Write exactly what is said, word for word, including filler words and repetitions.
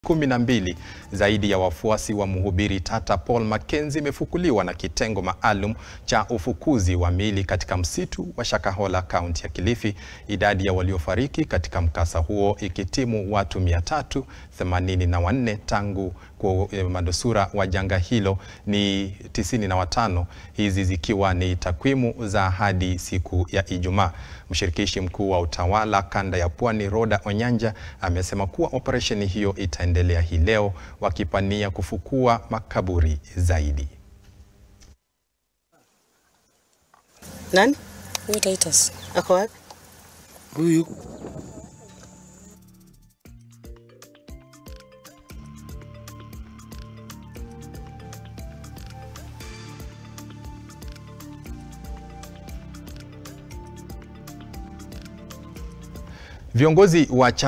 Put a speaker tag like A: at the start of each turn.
A: kumi na mbili. Zaidi ya wafuasi wa Mhubiri tata Paul Makenzi imefukuliwa na kitengo maalum cha ufukuzi wa miili katika msitu wa Shakahola, kaunti ya Kilifi. Idadi ya waliofariki katika mkasa huo ikitimu watu mia tatu themanini na wanne tangu kwa Manusura wa janga hilo ni tisini na watano, hizi zikiwa ni takwimu za hadi siku ya Ijumaa. Mshirikishi mkuu wa utawala kanda ya Pwani Roda Onyanja amesema kuwa operesheni hiyo itaendelea hii leo, wakipania kufukua makaburi zaidi.
B: Nani? Nitaitas. Ako wapi?
C: Huyu.
A: Viongozi wa